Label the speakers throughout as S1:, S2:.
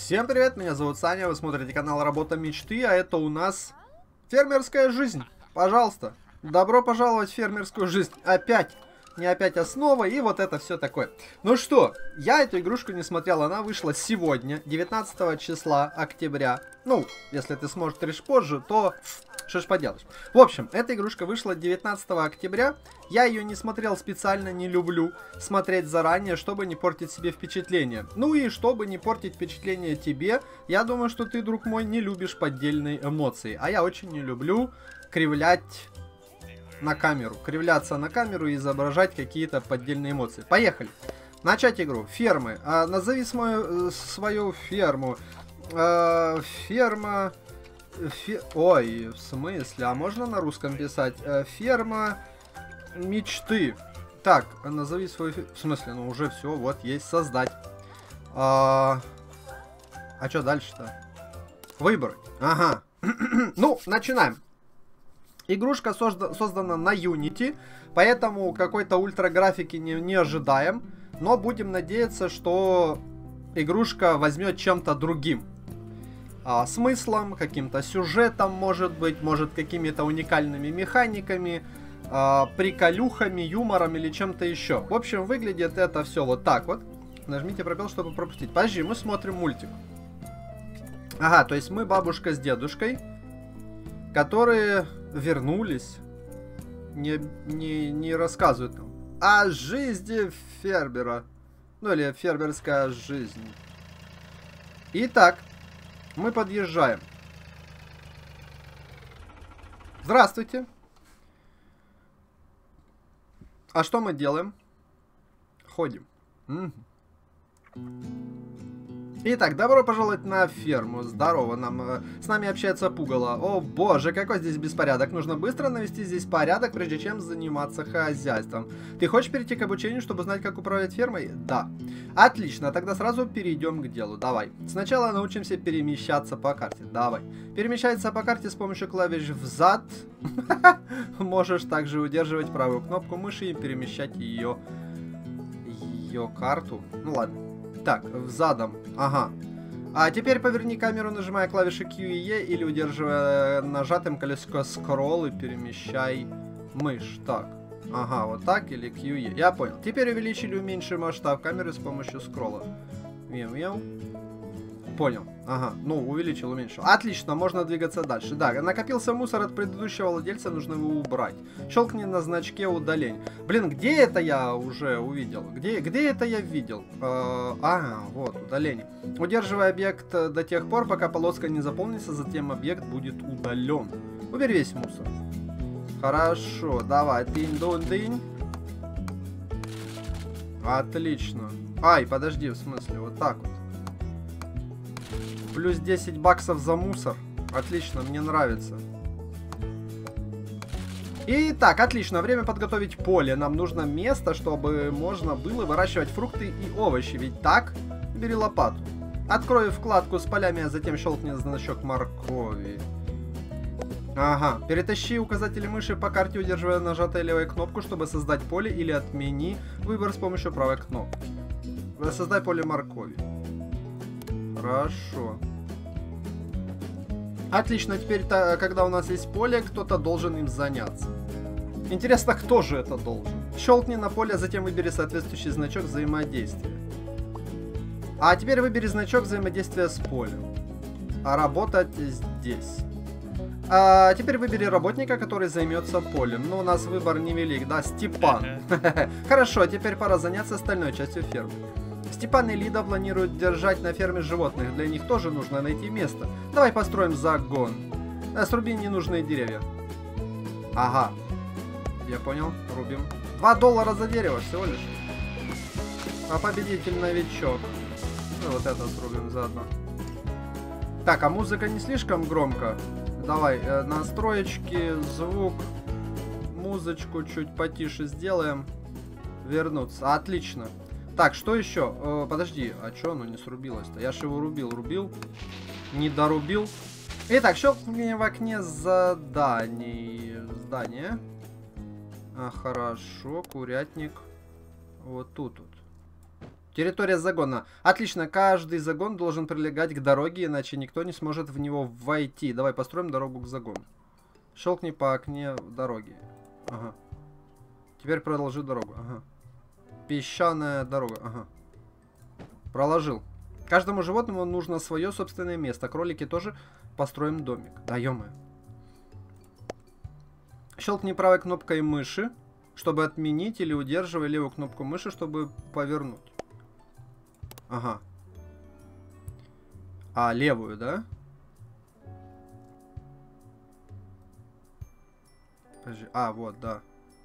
S1: Всем привет, меня зовут Саня, вы смотрите канал Работа Мечты, а это у нас фермерская жизнь. Пожалуйста, добро пожаловать в фермерскую жизнь. Опять, не опять основа и вот это все такое. Ну что, я эту игрушку не смотрел, она вышла сегодня, 19 числа октября. Ну, если ты смотришь позже, то что ж поделаешь. В общем, эта игрушка вышла 19 октября. Я ее не смотрел специально, не люблю смотреть заранее, чтобы не портить себе впечатление. Ну и чтобы не портить впечатление тебе, я думаю, что ты, друг мой, не любишь поддельные эмоции. А я очень не люблю кривлять на камеру. Кривляться на камеру и изображать какие-то поддельные эмоции. Поехали. Начать игру. Фермы. Назови свою ферму. Ферма... Ой, в смысле? А можно на русском писать? Ферма мечты. Так, назови свою... В смысле? Ну уже все, вот есть создать. А что дальше-то? Выбрать. Ага. Ну, начинаем. Игрушка создана на Unity, поэтому какой-то ультра-графики не ожидаем. Но будем надеяться, что игрушка возьмет чем-то другим. Смыслом, каким-то сюжетом, может какими-то уникальными механиками, приколюхами, юмором или чем-то еще. В общем, выглядит это все вот так вот. Нажмите пробел, чтобы пропустить. Подожди, мы смотрим мультик. Ага, то есть мы бабушка с дедушкой, которые вернулись, не рассказывают нам о жизни фермера. Ну или фермерская жизнь. Итак. Мы подъезжаем. Здравствуйте. А что мы делаем? Ходим. Итак, добро пожаловать на ферму. Здорово, с нами общается пугало. О боже, какой здесь беспорядок. Нужно быстро навести здесь порядок, прежде чем заниматься хозяйством. Ты хочешь перейти к обучению, чтобы знать, как управлять фермой? Да. Отлично, тогда сразу перейдем к делу. Давай. Сначала научимся перемещаться по карте. Давай. Перемещаться по карте с помощью клавиш взад. Можешь также удерживать правую кнопку мыши и перемещать ее карту. Ну ладно. Так, задом. Ага. А теперь поверни камеру, нажимая клавиши Q и E или удерживая нажатым колесико скролл и перемещай мышь. Так. Ага, вот так или Q и E. Я понял. Теперь увеличь или уменьши масштаб камеры с помощью скролла. Мяу-мяу. Понял. Ага. Ну, увеличил, уменьшил. Отлично, можно двигаться дальше. Да, накопился мусор от предыдущего владельца, нужно его убрать. Щелкни на значке удаления. Блин, где это я уже увидел? Где это я видел? Вот, удаление. Удерживай объект до тех пор, пока полоска не заполнится, затем объект будет удален. Убери весь мусор. Хорошо, давай. Тынь-дунь-дынь. Отлично. Ай, подожди, в смысле, вот так вот. Плюс 10 баксов за мусор. Отлично, мне нравится. Итак, отлично. Время подготовить поле. Нам нужно место, чтобы можно было выращивать фрукты и овощи. Ведь так? Бери лопату. Открой вкладку с полями, а затем щелкни значок моркови. Ага. Перетащи указатели мыши по карте, удерживая нажатой левой кнопку, чтобы создать поле, или отмени выбор с помощью правой кнопки. Создай поле моркови. Хорошо. Отлично, теперь, когда у нас есть поле, кто-то должен им заняться. Интересно, кто же это должен? Щелкни на поле, затем выбери соответствующий значок взаимодействия. А теперь выбери значок взаимодействия с полем. А работать здесь. А теперь выбери работника, который займется полем. Но у нас выбор невелик, да? Степан. Хорошо, теперь пора заняться остальной частью фермы. Степан и Лида планируют держать на ферме животных. Для них тоже нужно найти место. Давай построим загон. Сруби ненужные деревья. Ага. Я понял. Рубим. $2 за дерево всего лишь. А победитель новичок. Ну, вот это срубим заодно. Так, а музыка не слишком громко? Давай, настроечки, звук. Музычку чуть потише сделаем. Вернуться. Отлично. Так, что еще? Подожди, а что оно не срубилось-то? Я же его рубил. Не дорубил. Итак, щелкни в окне заданий. Здание. Хорошо, курятник. Вот тут вот. Территория загона. Отлично, каждый загон должен прилегать к дороге, иначе никто не сможет в него войти. Давай построим дорогу к загону. Щелкни по окне дороги. Ага. Теперь проложи дорогу. Ага. Песчаная дорога. Ага. Проложил. Каждому животному нужно свое собственное место. Кролики тоже построим домик. Да ё-моё. Щелкни правой кнопкой мыши, чтобы отменить, или удерживай левую кнопку мыши, чтобы повернуть. Ага. А, левую, да? Подожди. А, вот, да.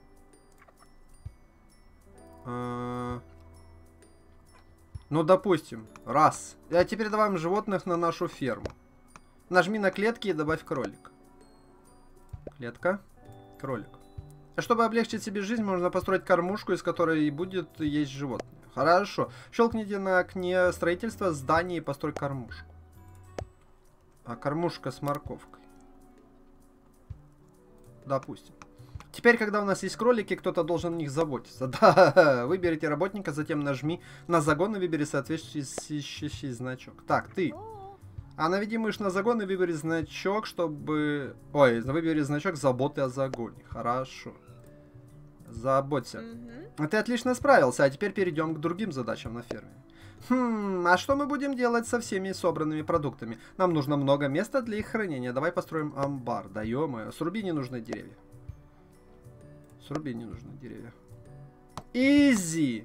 S1: Ну, допустим. Раз. А теперь добавим животных на нашу ферму. Нажми на клетки и добавь кролик. Клетка. Кролик. Чтобы облегчить себе жизнь, можно построить кормушку, из которой и будет есть животное. Хорошо. Щелкните на окне строительства здания и построй кормушку. А кормушка с морковкой. Допустим. Теперь, когда у нас есть кролики, кто-то должен о них заботиться. Да, выберите работника, затем нажми на загон и выбери соответствующий значок. Так, ты. А наведи мышь на загон и выбери значок, чтобы... Ой, выбери значок заботы о загоне. Хорошо. Заботься. Ты отлично справился, а теперь перейдем к другим задачам на ферме. А что мы будем делать со всеми собранными продуктами? Нам нужно много места для их хранения. Давай построим амбар. Да ё-моё, сруби ненужные деревья. Сруби ненужные деревья. Изи!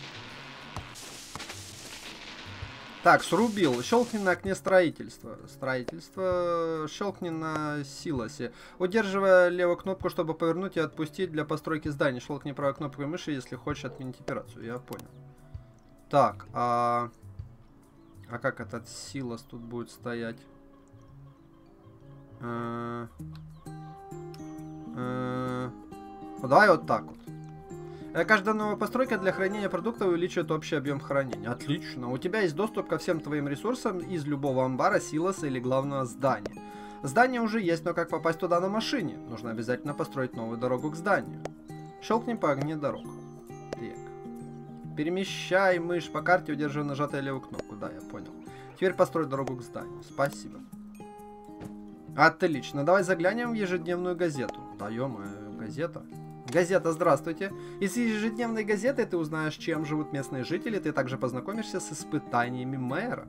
S1: Так, срубил. Щелкни на окне строительства. Строительство. Щелкни на силосе. Удерживая левую кнопку, чтобы повернуть и отпустить для постройки здания. Щелкни правой кнопкой мыши, если хочешь отменить операцию. Я понял. Так, а как этот силос тут будет стоять? Давай вот так вот. Каждая новая постройка для хранения продуктов увеличивает общий объем хранения. Отлично. У тебя есть доступ ко всем твоим ресурсам из любого амбара, силоса или главного здания. Здание уже есть, но как попасть туда на машине? Нужно обязательно построить новую дорогу к зданию. Щелкни по огне дорог. Так. Перемещай мышь по карте, удерживая нажатую левую кнопку. Да, я понял. Теперь построй дорогу к зданию. Спасибо. Отлично. Давай заглянем в ежедневную газету. Да, ё-моё, газета. Газета, здравствуйте. Из ежедневной газеты ты узнаешь, чем живут местные жители. Ты также познакомишься с испытаниями мэра.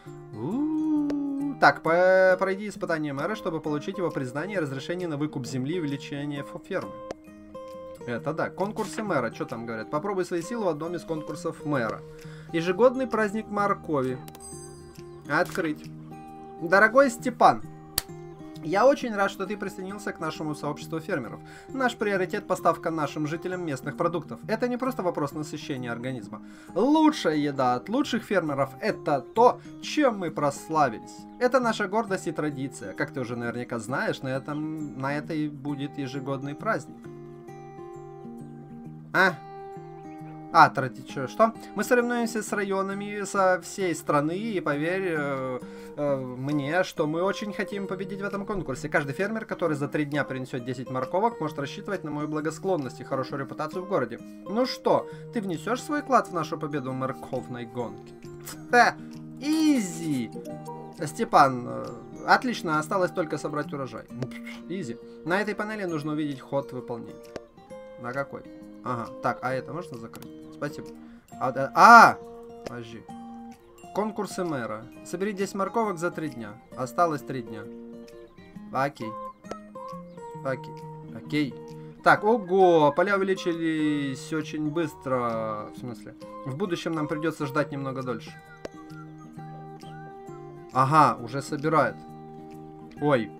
S1: Так, пройди испытание мэра, чтобы получить его признание и разрешение на выкуп земли и увеличение фермы. Это да. Конкурсы мэра. Что там говорят? Попробуй свои силы в одном из конкурсов мэра. Ежегодный праздник моркови. Открыть. Дорогой Степан, я очень рад, что ты присоединился к нашему сообществу фермеров. Наш приоритет — поставка нашим жителям местных продуктов. Это не просто вопрос насыщения организма. Лучшая еда от лучших фермеров — это то, чем мы прославились. Это наша гордость и традиция. Как ты уже наверняка знаешь, на этой будет ежегодный праздник. Что? Мы соревнуемся с районами со всей страны, и поверь мне, что мы очень хотим победить в этом конкурсе. Каждый фермер, который за 3 дня принесет 10 морковок, может рассчитывать на мою благосклонность и хорошую репутацию в городе. Ну что, ты внесешь свой вклад в нашу победу в морковной гонке? Изи! Степан, отлично, осталось только собрать урожай. Изи. На этой панели нужно увидеть ход выполнения. На какой? Ага, так, а это можно закрыть? Спасибо. Подожди. Конкурсы мэра. Собери 10 морковок за 3 дня. Осталось 3 дня. Окей. Окей. Так, ого, поля увеличились очень быстро. В смысле? В будущем нам придется ждать немного дольше. Ага, уже собирает. Ой.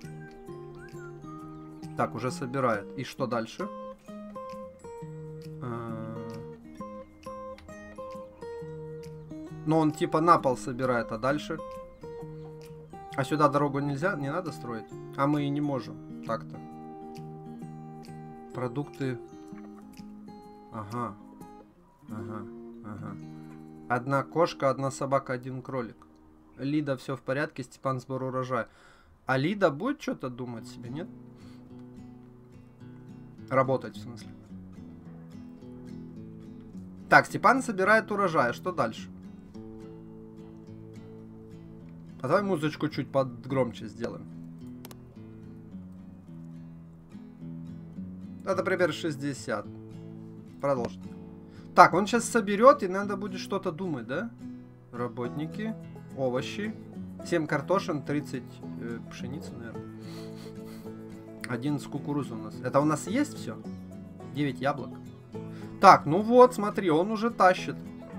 S1: Так, уже собирает. И что дальше? Но он типа на пол собирает, а дальше? А сюда дорогу нельзя? Не надо строить? А мы и не можем. Так-то. Продукты. Ага. Одна кошка, одна собака, один кролик. Лида, все в порядке, Степан, сбор урожая. А Лида будет что-то думать себе, нет? Работать, в смысле. Так, Степан собирает урожай. Что дальше? А давай музычку чуть подгромче сделаем. Это примерно 60. Продолжим. Так, он сейчас соберет, и надо будет что-то думать, да? Работники, овощи. 7 картошин, 30 пшеницы, наверное. 11 кукурузы у нас. Это у нас есть все? 9 яблок. Так, ну вот, смотри, он уже тащит.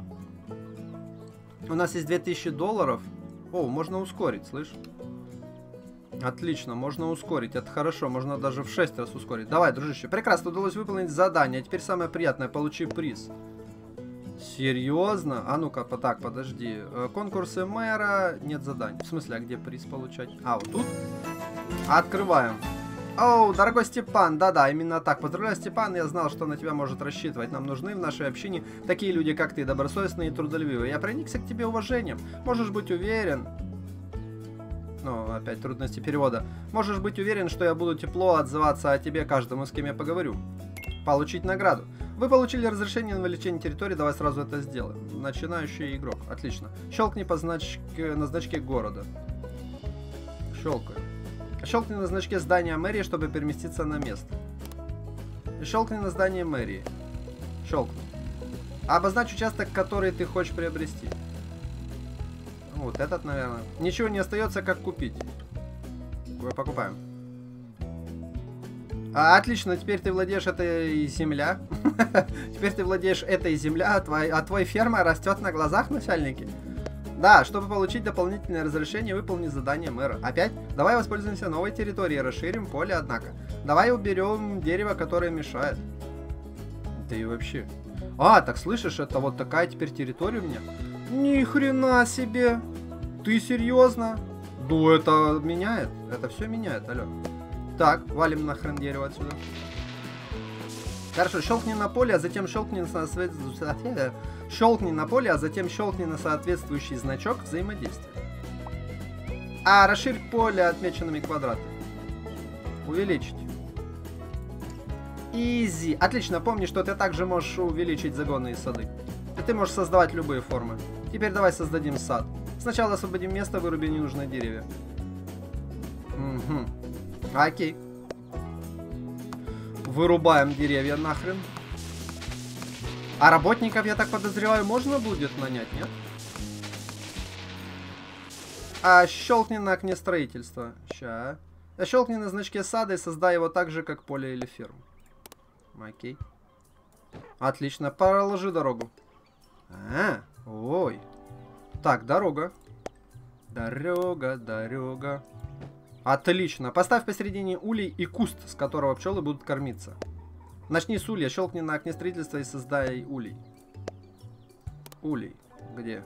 S1: У нас есть 2000 долларов. О, можно ускорить, слышь? Отлично, можно ускорить. Это хорошо, можно даже в 6 раз ускорить. Давай, дружище. Прекрасно, удалось выполнить задание. А теперь самое приятное, получи приз. Серьезно? А ну-ка, так, подожди. Конкурсы мэра, нет заданий. В смысле, а где приз получать? А, вот тут? Открываем. Оу, дорогой Степан, да-да, именно так. Поздравляю, Степан, я знал, что на тебя может рассчитывать. Нам нужны в нашей общине такие люди, как ты, добросовестные и трудолюбивые. Я проникся к тебе уважением. Можешь быть уверен... Ну, опять трудности перевода. Можешь быть уверен, что я буду тепло отзываться о тебе каждому, с кем я поговорю. Получить награду. Вы получили разрешение на увеличение территории, давай сразу это сделаем. Начинающий игрок. Отлично. Щелкни по на значке города. Щелкаю. Щелкни на значке здания мэрии, чтобы переместиться на место. Щелкни на здание мэрии. Щелкни. Обозначь участок, который ты хочешь приобрести. Вот этот, наверное. Ничего не остается, как купить. Покупаем. Отлично, теперь ты владеешь этой землей. Теперь ты владеешь этой землей, а твой ферма растет на глазах, начальники. Да, чтобы получить дополнительное разрешение, выполни задание мэра. Опять? Давай воспользуемся новой территорией, расширим поле, однако. Давай уберем дерево, которое мешает. Да и вообще. А, так слышишь, это вот такая теперь территория у меня. Ни хрена себе! Ты серьезно? Ну это меняет. Это все меняет, алло. Так, валим нахрен дерево отсюда. Хорошо, щелкни на поле, а затем щелкни на соответствующий значок взаимодействия. А, расширь поле отмеченными квадратами. Увеличить. Изи. Отлично, помни, что ты также можешь увеличить загоны и сады. И ты можешь создавать любые формы. Теперь давай создадим сад. Сначала освободим место, выруби ненужные деревья. Угу. Окей. Вырубаем деревья нахрен. А работников, я так подозреваю, можно будет нанять, нет? А щелкни на окне строительства. Ща. А щелкни на значке сада и создай его так же, как поле или ферму. Окей. Отлично. Проложи дорогу. Ой. Так, дорога. Дорога. Отлично. Поставь посередине улей и куст, с которого пчелы будут кормиться. Начни с улья, щелкни на окне строительства и создай улей. Улей. Где?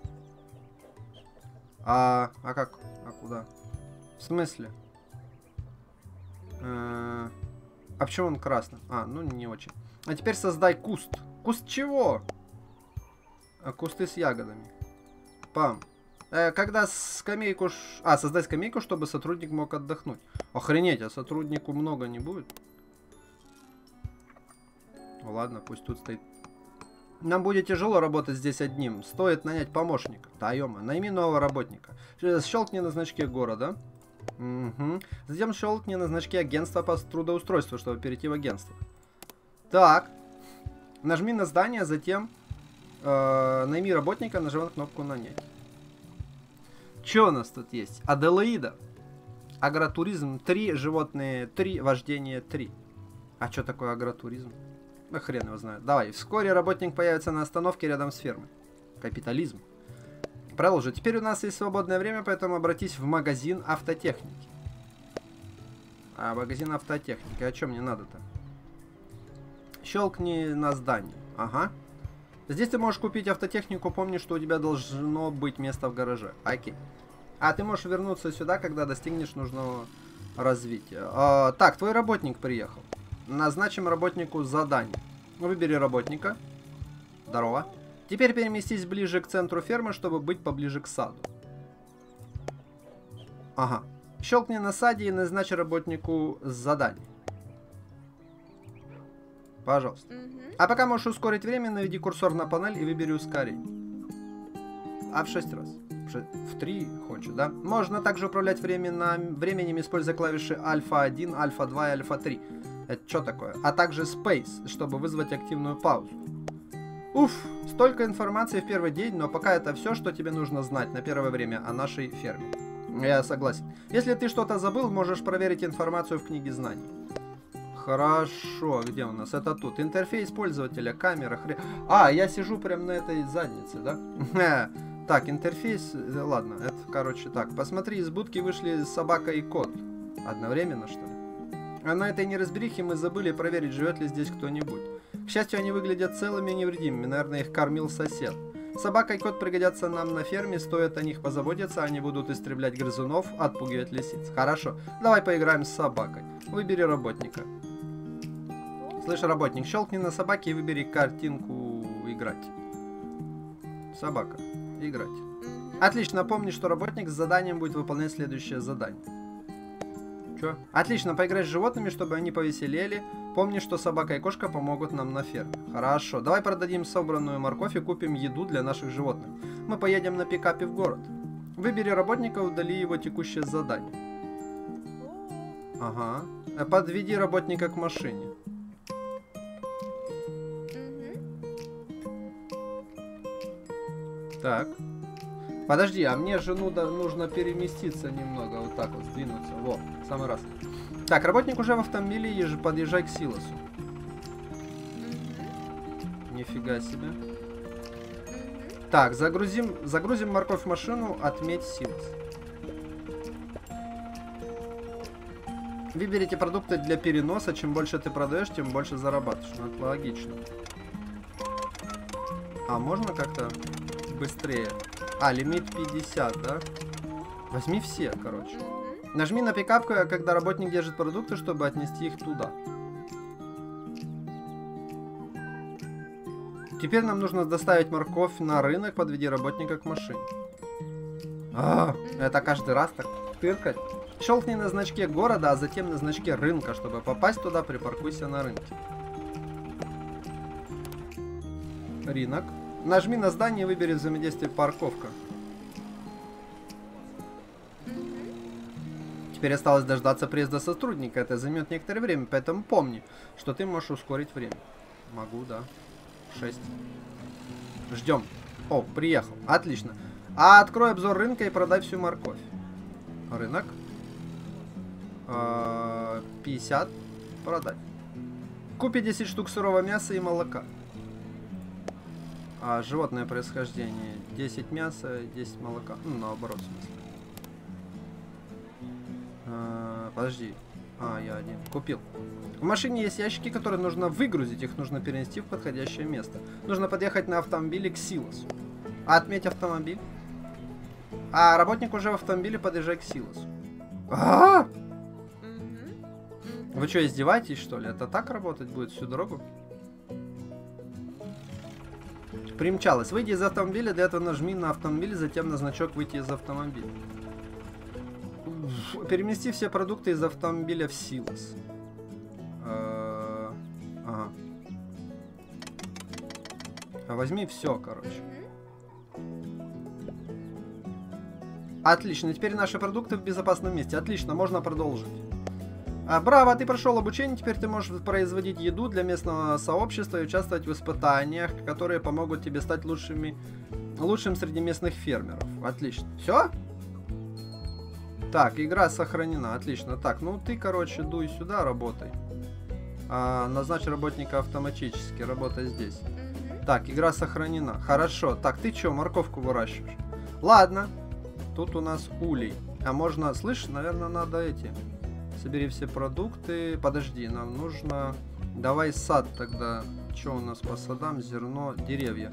S1: А как? А куда? В смысле? А почему он красный? А, ну не очень. А теперь создай куст. Куст чего? Кусты с ягодами. Пам. Когда скамейку... создай скамейку, чтобы сотрудник мог отдохнуть. Охренеть, а сотруднику много не будет? Ну ладно, пусть тут стоит. Нам будет тяжело работать здесь одним. Стоит нанять помощника. Да, ё-мо, найми нового работника. Щелкни на значке города. Угу. Затем щелкни на значке агентства по трудоустройству, чтобы перейти в агентство. Так. Нажми на здание, затем найми работника, нажимай кнопку нанять. Что у нас тут есть? Аделаида. Агротуризм 3, животные 3, вождение 3. А что такое агротуризм? Ну, хрен его знает. Давай, вскоре работник появится на остановке рядом с фермой. Капитализм. Продолжу. Теперь у нас есть свободное время, поэтому обратись в магазин автотехники. А, магазин автотехники. А что мне надо-то? Щелкни на здание. Ага. Здесь ты можешь купить автотехнику, помни, что у тебя должно быть место в гараже. Окей. А ты можешь вернуться сюда, когда достигнешь нужного развития. Так, твой работник приехал. Назначим работнику задание. Выбери работника. Здорово. Теперь переместись ближе к центру фермы, чтобы быть поближе к саду. Ага. Щелкни на саде и назначь работнику задание. Пожалуйста. А пока можешь ускорить время, наведи курсор на панель и выбери ускорение. А в 6 раз. В 3 хочет, да? Можно также управлять временем, используя клавиши Альфа-1, Альфа-2 и Альфа-3. Это что такое? А также Space, чтобы вызвать активную паузу. Уф, столько информации в первый день, но пока это все, что тебе нужно знать на первое время о нашей ферме. Я согласен. Если ты что-то забыл, можешь проверить информацию в книге знаний. Хорошо, где у нас? Это тут. Интерфейс пользователя, камера, А, я сижу прям на этой заднице, да? Так, интерфейс, ладно, это, короче, так. Посмотри, из будки вышли собака и кот. Одновременно, что ли? А на этой неразберихе мы забыли проверить, живет ли здесь кто-нибудь. К счастью, они выглядят целыми и невредимыми, наверное, их кормил сосед. Собака и кот пригодятся нам на ферме, стоит о них позаботиться, они будут истреблять грызунов, отпугивать лисиц. Хорошо, давай поиграем с собакой. Выбери работника. Слышь, работник, щелкни на собаке и выбери картинку «Играть». Собака. Играть. Отлично, помни, что работник с заданием будет выполнять следующее задание. Чё? Отлично, поиграй с животными, чтобы они повеселели. Помни, что собака и кошка помогут нам на ферме. Хорошо, давай продадим собранную морковь и купим еду для наших животных. Мы поедем на пикапе в город. Выбери работника, удали его текущее задание. Ага. Подведи работника к машине. Так. Подожди, а мне же нужно переместиться немного, вот так вот, сдвинуться. Во, в самый раз. Так, работник уже в автомобиле, подъезжай к силосу. Нифига себе. Так, загрузим морковь в машину, отметь силос. Выберите продукты для переноса, чем больше ты продаешь, тем больше зарабатываешь. Ну, это логично. А можно как-то быстрее? А, лимит 50, да? Возьми все, короче. Нажми на пикап, когда работник держит продукты, чтобы отнести их туда. Теперь нам нужно доставить морковь на рынок, подведи работника к машине. Это каждый раз так тыркать. Щелкни на значке города, а затем на значке рынка. Чтобы попасть туда, припаркуйся на рынке. Рынок. Нажми на здание и выбери взаимодействие парковка. Теперь осталось дождаться приезда сотрудника. Это займет некоторое время, поэтому помни, что ты можешь ускорить время. Могу, да. 6. Ждем. О, приехал. Отлично. А открой обзор рынка и продай всю морковь. Рынок. 50. Продать. Купи 10 штук сырого мяса и молока. Животное происхождение. 10 мяса, 10 молока. Ну, наоборот, в смысле. Подожди. Я один. Купил. В машине есть ящики, которые нужно выгрузить. Их нужно перенести в подходящее место. Нужно подъехать на автомобиле к силосу. Отметь автомобиль. Работник уже в автомобиле, подъезжай к силосу. Вы что, издеваетесь, что ли? Это так работать будет всю дорогу? Примчалась. Выйди из автомобиля, для этого нажми на автомобиль, затем на значок «Выйти из автомобиля». Перемести все продукты из автомобиля в силос. Ага. Возьми все, короче. Отлично, теперь наши продукты в безопасном месте. Отлично, можно продолжить. Браво, ты прошел обучение, теперь ты можешь производить еду для местного сообщества и участвовать в испытаниях, которые помогут тебе стать лучшим среди местных фермеров. Отлично. Все? Так, игра сохранена. Отлично. Так, ну ты, короче, дуй сюда, работай. Назначь работника автоматически. Работай здесь. Так, игра сохранена. Хорошо. Так, ты что, морковку выращиваешь? Ладно. Тут у нас улей. А можно, слышь, наверное, надо эти... Собери все продукты. Подожди, нам нужно... Давай сад тогда. Что у нас по садам? Зерно, деревья.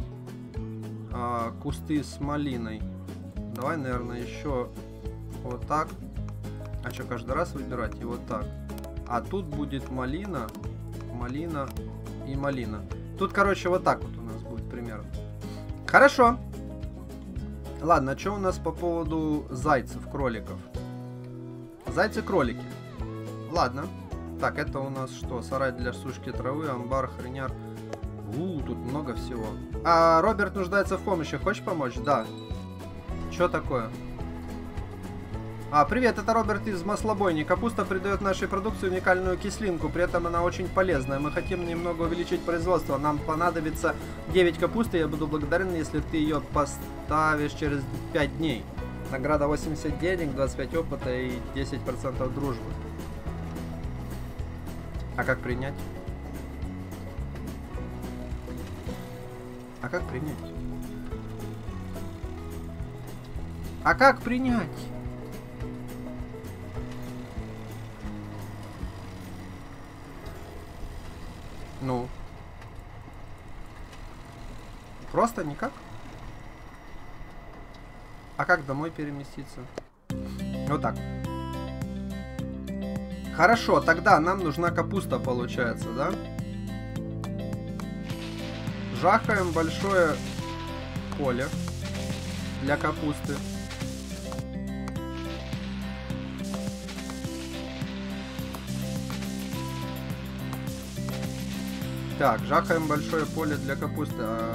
S1: Кусты с малиной. Давай, наверное, еще вот так. А что, каждый раз выбирать? И вот так. А тут будет малина. Малина и малина. Тут, короче, вот так вот у нас будет примерно. Хорошо. Ладно, что у нас по поводу зайцев, кроликов? Зайцы-кролики. Ладно. Так, это у нас что? Сарай для сушки травы, амбар, хреняр. Тут много всего. А Роберт нуждается в помощи. Хочешь помочь? Да. Что такое? Привет, это Роберт из маслобойни. Капуста придает нашей продукции уникальную кислинку, при этом она очень полезная. Мы хотим немного увеличить производство. Нам понадобится 9 капусты, я буду благодарен, если ты ее поставишь через 5 дней. Награда 80 денег, 25 опыта и 10% дружбы. А как принять? А как принять? А как принять? Ну. Просто никак? А как домой переместиться? Вот так. Хорошо, тогда нам нужна капуста, получается, да? Жахаем большое поле для капусты. Так, жахаем большое поле для капусты.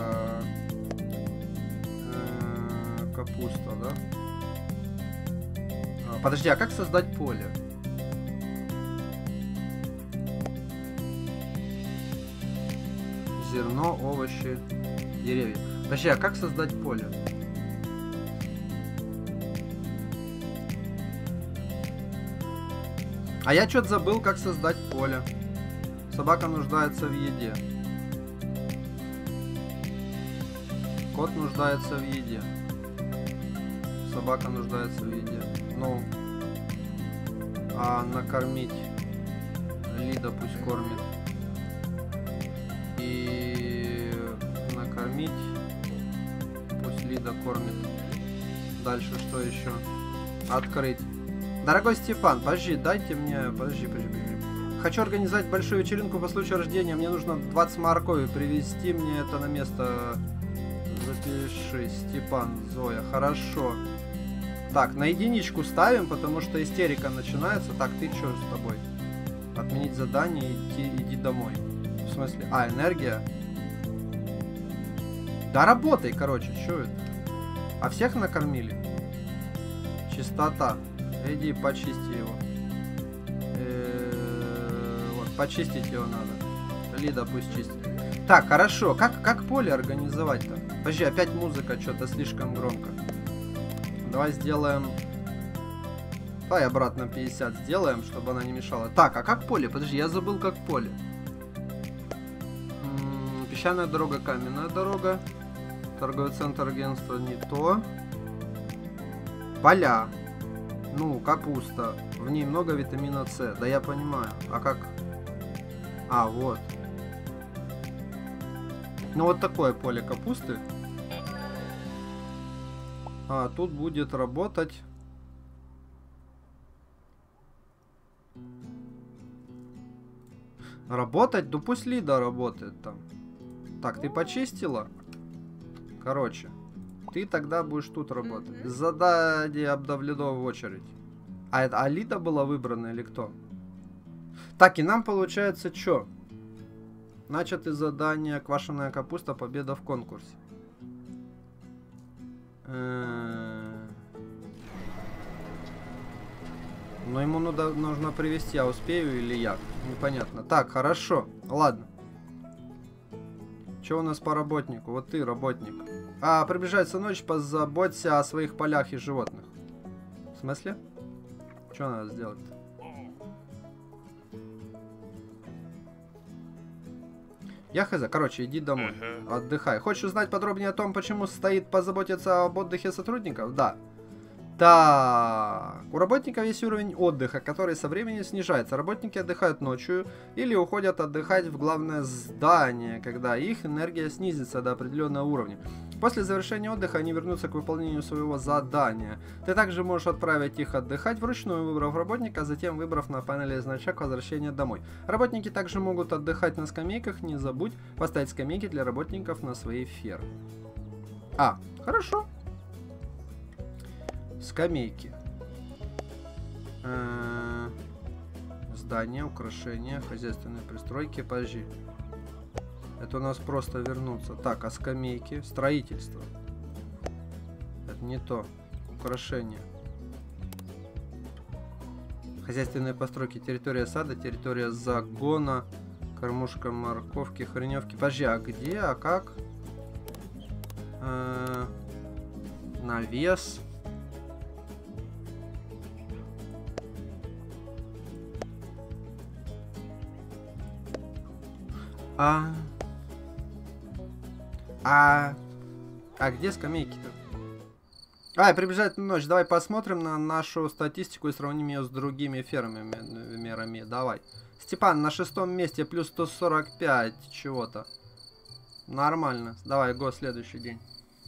S1: Капуста, да? Подожди, а как создать поле? Зерно, овощи, деревья. Подожди, а как создать поле? А я что-то забыл, как создать поле. Собака нуждается в еде. Кот нуждается в еде. Собака нуждается в еде. Ну, а накормить? Лида пусть кормит. И накормить. Пусть Лида кормит. Дальше что еще? Открыть. Дорогой Степан, подожди, дайте мне... Подожди. Хочу организовать большую вечеринку по случаю рождения. Мне нужно 20 моркови. Привезти мне это на место. Запиши. Степан, Зоя. Хорошо. Так, на единичку ставим, потому что истерика начинается. Так, ты что с тобой? Отменить задание, иди домой. В смысле? Энергия. Да работай, короче, что это? А всех накормили? Чистота. Иди, почисти его. Вот, почистить его надо. Лида пусть чистит. Так, хорошо. Как поле организовать-то? Подожди, опять музыка что-то слишком громко. Давай сделаем... Давай обратно 50 сделаем, чтобы она не мешала. Так, а как поле? Подожди, я забыл, как поле. Песчаная дорога, каменная дорога. Торговый центр, агентство не то. Поля. Ну, капуста. В ней много витамина С. Да я понимаю. А как? Вот. Ну, вот такое поле капусты. Тут будет работать... Работать? Да пусть Лида работает там. Так, ты почистила? Короче. Ты тогда будешь тут работать. Задание обдавлено в очередь. А Лида была выбрана или кто? Так, и нам получается что? Начаты задания «Квашеная капуста. Победа в конкурсе». Но ему нужно привезти, а успею или я? Непонятно. Так, хорошо. Ладно. Что у нас по работнику? Вот ты, работник. Приближается ночь, позаботься о своих полях и животных. В смысле? Что надо сделать? Я хз. Короче, иди домой. Отдыхай. Хочешь узнать подробнее о том, почему стоит позаботиться об отдыхе сотрудников? Да. Так, у работников есть уровень отдыха, который со временем снижается. Работники отдыхают ночью или уходят отдыхать в главное здание, когда их энергия снизится до определенного уровня. После завершения отдыха они вернутся к выполнению своего задания. Ты также можешь отправить их отдыхать вручную, выбрав работника, а затем выбрав на панели значок возвращения домой. Работники также могут отдыхать на скамейках. Не забудь поставить скамейки для работников на своей ферме. Хорошо. Скамейки. Здания, украшения, хозяйственные пристройки. Подожди. Это у нас просто вернуться. Так, а скамейки? Строительство. Это не то. Украшение. Хозяйственные постройки. Территория сада, территория загона. Кормушка морковки, хреневки. Подожди, а где? А как? Навес. А где скамейки-то? Приближает ночь. Давай посмотрим на нашу статистику и сравним ее с другими фермерами. Давай. Степан на 6-м месте, плюс 145 чего-то. Нормально. Давай, го, следующий день.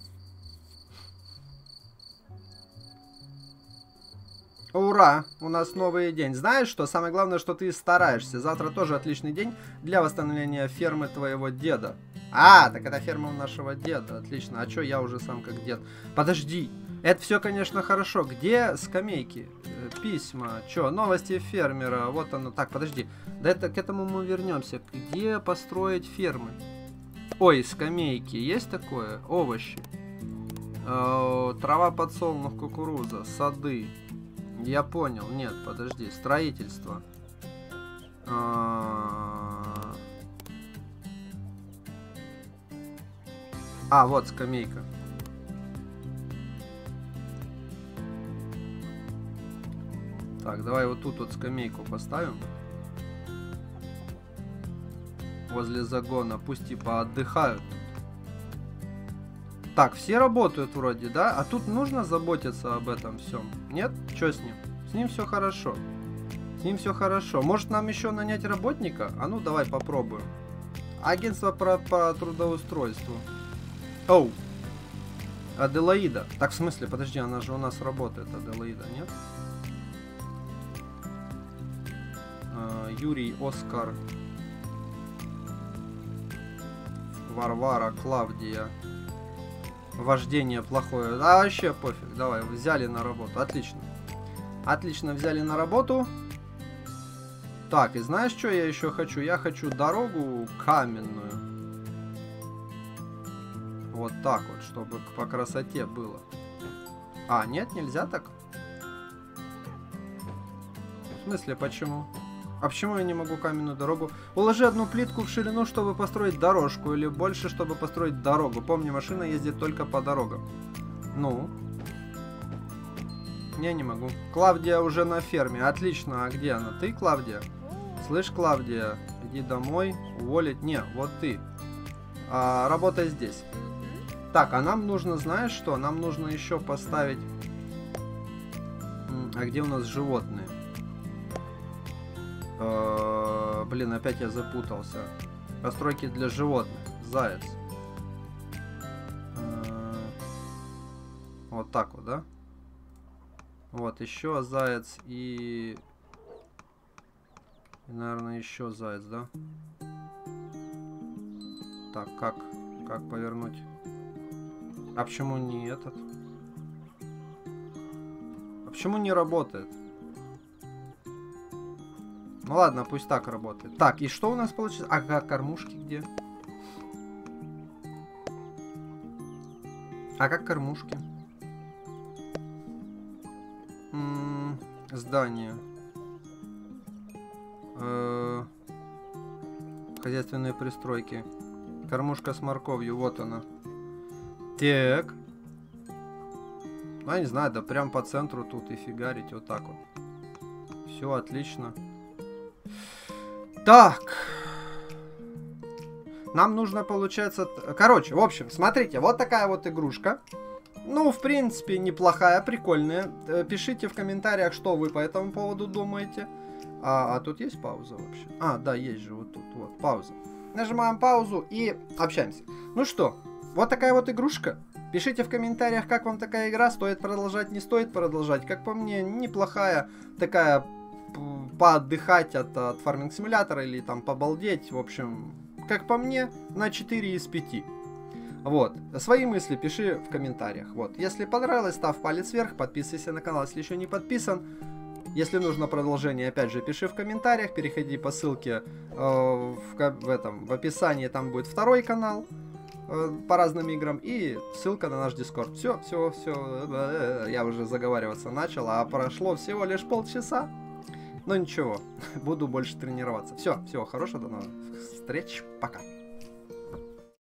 S1: Ура! У нас новый день. Знаешь что? Самое главное, что ты стараешься. Завтра тоже отличный день для восстановления фермы твоего деда. Так это ферма у нашего деда. Отлично. А чё, я уже сам как дед. Подожди. Это все, конечно, хорошо. Где скамейки? Письма. Чё? Новости фермера. Вот оно. Так, подожди. Да это к этому мы вернемся. Где построить фермы? Ой, скамейки. Есть такое? Овощи. Трава, подсолнух, кукуруза. Сады. Я понял. Нет, подожди. Строительство. Вот скамейка. Так, давай вот тут вот скамейку поставим. Возле загона. Пусть типа отдыхают. Так, все работают вроде, да? А тут нужно заботиться об этом всем. Нет? Что с ним? С ним все хорошо. С ним все хорошо. Может нам еще нанять работника? А ну давай попробуем. Агентство по трудоустройству. Оу. Аделаида. Так, в смысле, подожди, она же у нас работает, Аделаида, нет? Юрий, Оскар. Варвара, Клавдия. Вождение плохое. Вообще пофиг. Давай, взяли на работу. Отлично. Отлично, взяли на работу. Так, и знаешь, что я еще хочу? Я хочу дорогу каменную. Вот так вот, чтобы по красоте было. Нет, нельзя так? В смысле, почему? А почему я не могу каменную дорогу? Уложи одну плитку в ширину, чтобы построить дорожку, или больше, чтобы построить дорогу. Помни, машина ездит только по дорогам. Ну? Я не могу. Клавдия уже на ферме. Отлично. А где она? Ты, Клавдия? Слышь, Клавдия, иди домой. Уволить? Не, вот ты. Работай здесь. Так, а нам нужно, знаешь что? Нам нужно еще поставить... А где у нас животные? Блин, опять я запутался. Постройки для животных. Заяц. Вот так вот, да? Вот, еще заяц и... наверное, еще заяц, да? Так, как повернуть? А почему не этот? А почему не работает? Ну ладно, пусть так работает. Так, и что у нас получится? Кормушки где? Как кормушки? Здание. Хозяйственные пристройки. Кормушка с морковью, вот она. Так. Ну, я не знаю, да прям по центру тут и фигарить вот так вот. Все отлично. Так. Нам нужно, получается... Короче, в общем, смотрите, вот такая вот игрушка. Ну, в принципе, неплохая, прикольная. Пишите в комментариях, что вы по этому поводу думаете. Тут есть пауза вообще? Да, есть же вот тут, вот, пауза. Нажимаем паузу и общаемся. Ну что, вот такая вот игрушка. Пишите в комментариях, как вам такая игра, стоит продолжать, не стоит продолжать. Как по мне, неплохая такая... поотдыхать от фарминг симулятора или там побалдеть. В общем, как по мне, на 4 из 5. Вот. Свои мысли пиши в комментариях. Вот. Если понравилось, ставь палец вверх, подписывайся на канал, если еще не подписан. Если нужно продолжение, опять же, пиши в комментариях, переходи по ссылке в описании, там будет второй канал по разным играм и ссылка на наш Discord. Все, я уже заговариваться начал, а прошло всего лишь полчаса. Но ничего, буду больше тренироваться. Все, всего хорошего, до новых встреч, пока.